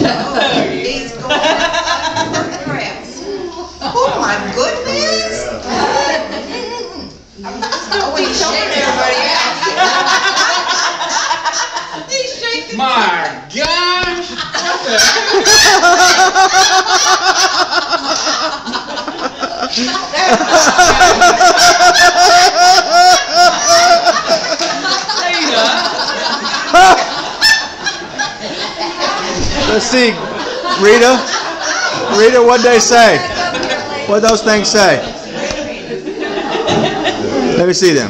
He's going for crabs. Oh my goodness! Oh, he's shaking everybody else. He's shaking. My gosh! What the heck? Let's see, Rita. Rita, what'd they say? What'd those things say? Let me see them.